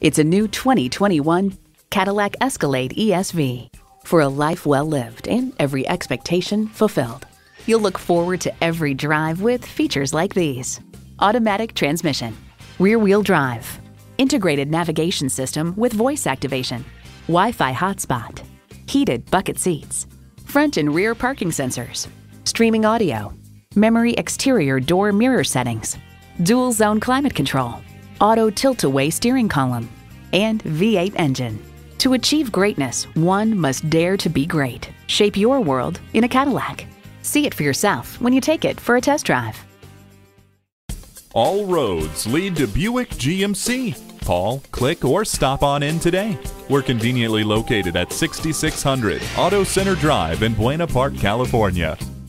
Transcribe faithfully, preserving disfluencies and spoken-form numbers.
It's a new twenty twenty-one Cadillac Escalade E S V. For a life well lived and every expectation fulfilled. You'll look forward to every drive with features like these: automatic transmission, rear-wheel drive, integrated navigation system with voice activation, Wi-Fi hotspot, heated bucket seats, front and rear parking sensors, streaming audio, memory exterior door mirror settings, dual zone climate control, auto tilt-away steering column, and V eight engine. To achieve greatness, one must dare to be great. Shape your world in a Cadillac. See it for yourself when you take it for a test drive. All roads lead to Buick G M C. Call, click, or stop on in today. We're conveniently located at sixty-six hundred Auto Center Drive in Buena Park, California.